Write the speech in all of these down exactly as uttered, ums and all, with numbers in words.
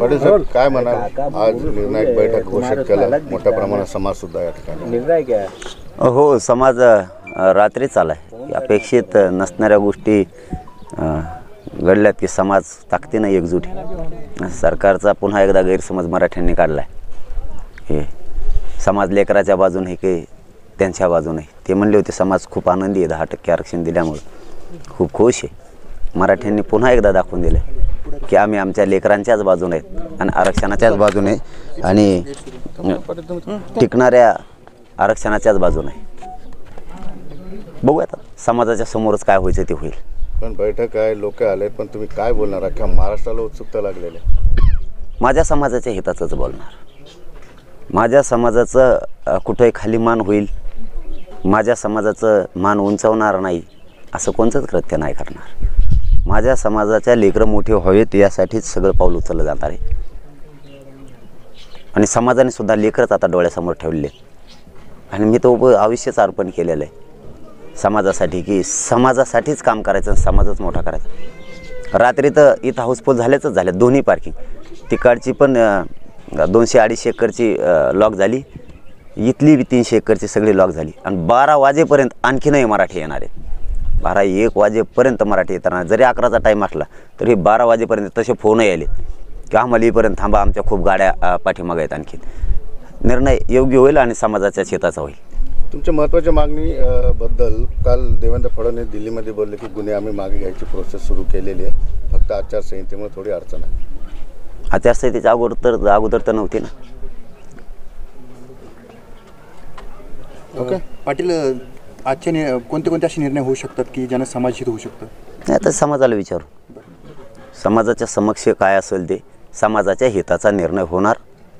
पाटील साहेब काय म्हणाल, आज निर्णायक बैठक घोषित केला, मोठ्या प्रमाणात समाज सुद्धा या ठिकाणी निर्णय घ्या. हो, समाज रात्री चालाय. अपेक्षित नसणाऱ्या गोष्टी घडल्यात की समाज ताकदीनं एकजूट. सरकारचा पुन्हा एकदा गैरसमज मराठ्यांनी काढलाय. हे समाज लेकराच्या बाजूने आहे की त्यांच्या बाजूने. ते म्हणले होते समाज खूप आनंदी आहे दहा टक्के आरक्षण दिल्यामुळे, खूप खुश आहे. मराठ्यांनी पुन्हा एकदा दाखवून दिलं की आम्ही आमच्या लेकरांच्याच बाजूने आहेत आणि आरक्षणाच्याच बाजूने आणि टिकणाऱ्या आरक्षणाच्याच बाजूने. बघू आता समाजाच्या समोरच काय व्हायचं ते होईल. पण बैठक आहे, लोक आले, पण तुम्ही काय बोलणार? अख्ख्या महाराष्ट्राला उत्सुकता लागलेली आहे. माझ्या समाजाच्या हिताचंच बोलणार. माझ्या समाजाचं कुठंही खाली मान होईल, माझ्या समाजाचं मान उंचावणार नाही असं कोणतंच कृत्य नाही करणार. माझ्या समाजाच्या लेकरं मोठे व्हावेत यासाठीच सगळं पाऊल उचललं जाणार आहे. आणि समाजाने सुद्धा लेकरच आता डोळ्यासमोर ठेवले आणि मी तो आयुष्यच अर्पण केलेलं आहे समाजासाठी, की समाजासाठीच काम करायचं आणि समाजच मोठा करायचा. रात्री तर इथं हाऊसफुल झाल्याच झाल्या दोन्ही पार्किंग. तिकडची पण दोनशे अडीचशे एकरची लॉक झाली, इथली बी तीनशे एकरची सगळी लॉक झाली. आणि बारा वाजेपर्यंत आणखीनही मराठी येणार आहेत. बारा एक वाजेपर्यंत मराठी येताना जरी अकराचा टाईम असला तरी बारा वाजेपर्यंत तसे फोनही आले की आम्हाला येईपर्यंत थांबा, आमच्या खूप गाड्या पाठीमागे आहेत. आणखी निर्णय योग्य होईल आणि समाजाच्या शेताचा होईल. तुमच्या महत्त्वाच्या मागणी बद्दल काल देवेंद्र फडणवीस दिल्लीमध्ये बोलले की गुन्हे आम्ही मागे घ्यायची प्रोसेस सुरू केलेली आहे, फक्त आचारसंहितेमुळे थोडी अडचण आहे. आचारसंहितेच्या अगोदर तर अगोदर तर नव्हती ना. ओके पाटील, आजचे कोणते कोणते असे निर्णय होऊ शकतात की ज्यानं समाज हित होऊ शकतं? नाही तर समाजाला विचारू. समाजाच्या समक्ष काय असेल ते समाजाच्या हिताचा निर्णय होणार.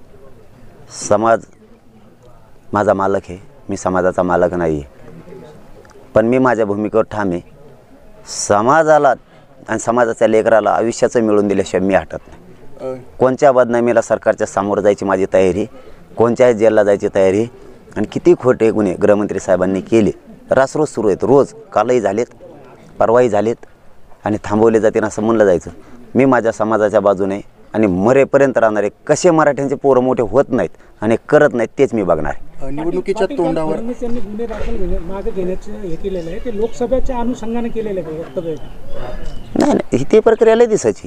समाज माझा मालक आहे, मी समाजाचा मालक नाही आहे. पण मी माझ्या भूमिकेवर ठाम आहे. समाजाला आणि समाजाच्या लेकराला आयुष्याचं मिळवून दिल्याशिवाय मी हटत नाही. कोणत्या बदनामीला सरकारच्या सामोरं जायची माझी तयारी, कोणत्याही जेलला जायची तयारी. आणि किती खोटे गुन्हे गृहमंत्री साहेबांनी केले रासरोज सुरू आहेत. रोज कालही झालेत, परवाही झालेत आणि थांबवले जातील असं म्हणलं जायचं. मी माझ्या समाजाच्या बाजूने आणि मरेपर्यंत राहणारे कसे मराठ्यांचे पोरं मोठे होत नाहीत आणि करत नाहीत तेच मी बघणार. निवडणुकीच्या तोंडावर त्यांनी गुन्हे दाखल घेणे मागे घेण्याचे हे केलेलं आहे, ते लोकसभेच्या अनुषंगाने केलेलं आहे वक्तव्य. नाही नाही, ही प्रक्रिया लय दिसायची.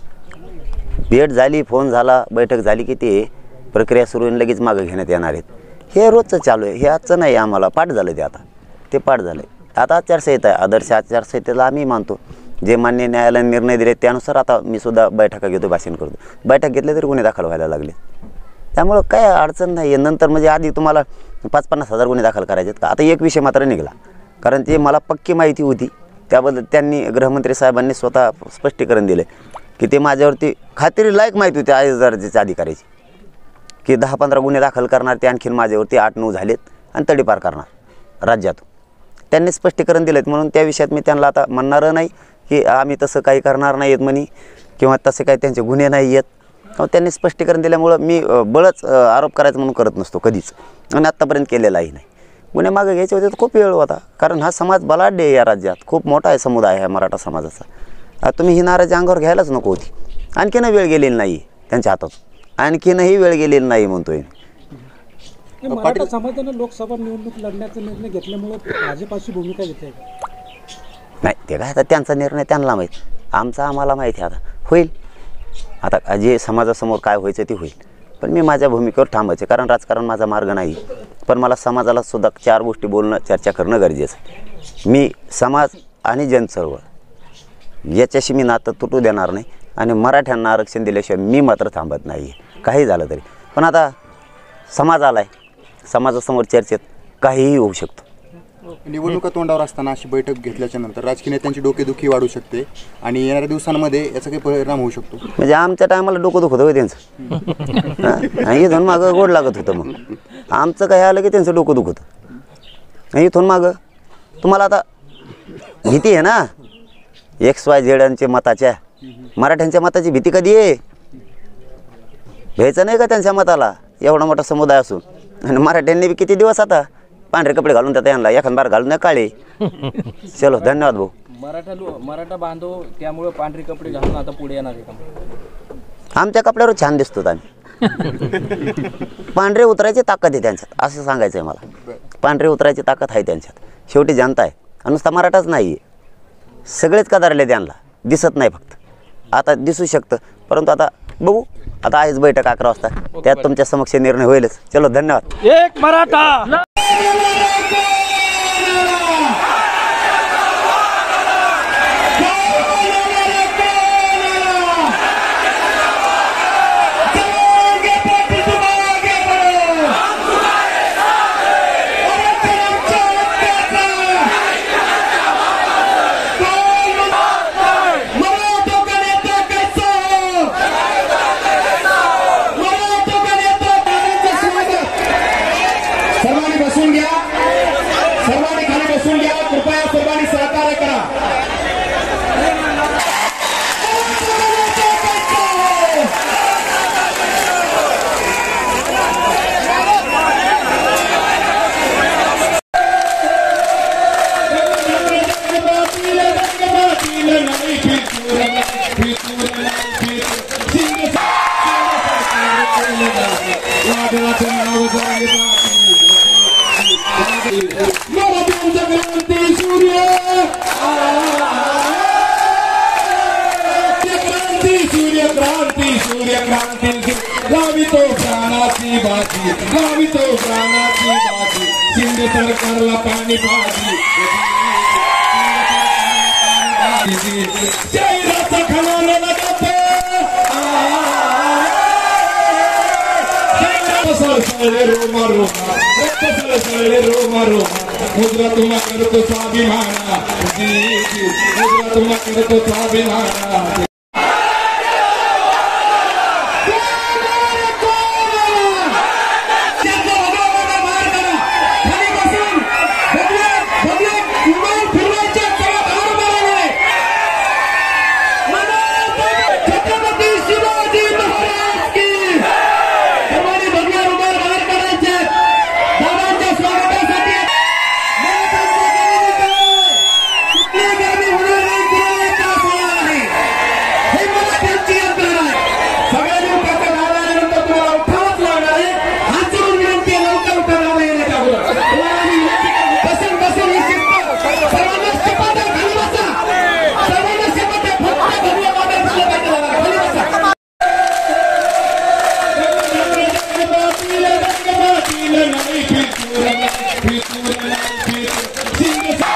भेट झाली, फोन झाला, बैठक झाली की ते प्रक्रिया सुरू होऊन लगेच मागं घेण्यात येणार आहेत. हे रोजचं चालू आहे. हे आजचं नाही, आम्हाला पाठ झालं ते. आता ते पाठ झालं आहे. आता आचारसंहिता आहे, आदर्श आचारसंहितेला आम्ही मानतो. जे मान्य न्यायालयाने निर्णय दिले त्यानुसार आता मी सुद्धा बैठका घेतो, भाषण करतो. बैठक घेतले तरी गुन्हे दाखल व्हायला लागले. त्यामुळं काय अडचण नाही आहे. नंतर म्हणजे आधी तुम्हाला पाच पन्नास हजार गुन्हे दाखल करायचे आहेत का? आता एक विषय मात्र निघाला, कारण ते मला पक्की माहिती होती. त्याबद्दल त्यांनी गृहमंत्री साहेबांनी स्वतः स्पष्टीकरण दिले की ते माझ्यावरती खात्री लायक माहिती होती आय दर्जाच्या अधिकाऱ्याची, की दहा पंधरा गुन्हे दाखल करणार ते आणखीन माझ्यावरती आठ नऊ झालेत आणि तडीपार करणार राज्यात. त्यांनी स्पष्टीकरण दिलेत म्हणून त्या विषयात मी त्यांना आता म्हणणारं नाही की आम्ही तसं काही करणार नाही आहेत म्हणे किंवा तसे काही त्यांचे गुन्हे नाही आहेत. त्यांनी स्पष्टीकरण दिल्यामुळं मी बळच आरोप करायचं म्हणून करत नसतो कधीच, आणि आत्तापर्यंत केलेलाही नाही. गुन्हे मागे घ्यायचे होते तर खूप वेळ होता, कारण हा समाज बलाढ्य आहे. या राज्यात खूप मोठा आहे समुदाय आहे मराठा समाजाचा. तुम्ही ही नाराजी अंगावर घ्यायलाच नको होती. आणखीनही वेळ गेलेली नाही त्यांच्या हातात, आणखीनही वेळ गेलेली नाही म्हणतोय. मराठा समाजानं लोकसभा निवडणूक लढण्याचा निर्णय घेतल्यामुळे भाजपाची भूमिका घेतली नाही. ते काय आता त्यांचा निर्णय त्यांना माहीत, आमचा आम्हाला माहिती आहे. आता होईल, आता जे समाजासमोर काय व्हायचं ते होईल. पण मी माझ्या भूमिकेवर थांबायचे, कारण राजकारण माझा मार्ग नाही. पण मला समाजाला सुद्धा चार गोष्टी बोलणं, चर्चा करणं गरजेचं आहे. मी समाज आणि जनचळवळ याच्याशी मी नातं तुटू देणार नाही आणि मराठ्यांना आरक्षण दिल्याशिवाय मी मात्र थांबत नाही आहे, काही झालं तरी. पण आता समाज आला आहे, समाजासमोर चर्चेत काहीही होऊ शकतं. निवडणुका तोंडावर असताना अशी बैठक घेतल्याच्या नंतर राजकीय नेत्यांची डोकेदुखी वाढू शकते आणि येणाऱ्या दिवसांमध्ये याचा काही परिणाम होऊ शकतो. म्हणजे आमच्या टायमाला डोकं दुखत होतं त्यांचं, इथून मागं गोड लागत होतं. मग आमचं काही आलं की त्यांचं डोकं दुखत होतं. इथून मागं तुम्हाला आता भीती आहे ना एक्स वाय झेडांच्या मताच्या, मराठ्यांच्या मताची भीती कधी आहे? घ्यायचं नाही का त्यांच्या मताला, एवढा मोठा समुदाय असून. आणि मराठ्यांनी बी किती दिवस आता पांढरे कपडे घालून त्यात यांना एखाद बार घालून काळे. चलो धन्यवाद भाऊ. मराठा मराठा बांधव त्यामुळे पांढरे कपडे घालून आता पुढे येणार आहे का? आमच्या कपड्यावर छान दिसतो आम्ही. पांढरे उतरायची ताकद आहे त्यांच्यात असं सांगायचं आहे मला. पांढरे उतरायची ताकद आहे त्यांच्यात. शेवटी जनता आहे आणि नुसता मराठाच नाही आहे, सगळेच कदारले त्यांना दिसत नाही. फक्त आता दिसू शकतं, परंतु आता बघू. आता आहेच बैठक अकरा वाजता, त्यात तुमच्या समक्ष निर्णय होईलच. चलो धन्यवाद. एक मराठा. सर्वांनी बसून घ्या, सर्वांनी खाली बसून घ्या. कृपया सर्वांनी सहकार्य करा. मराठ्यांचा क्रांती सूर्य, क्रांती सूर्य, क्रांती सूर्य, क्रांती गावितो प्राणाची बाजी, गावितो प्राणाची बाजी. शिंदे सरकारला पाणी पाजी, शहराचा खणाला जातो. सळसळले रोमा रोमा, रक्त सळसळले रोमा रोमा. मुद्रा तुम्हा करतो स्वाभिमाना, मुद्रा तुम्हा करतो स्वाभिमाना. Fitur, fitur, fitur, fitur,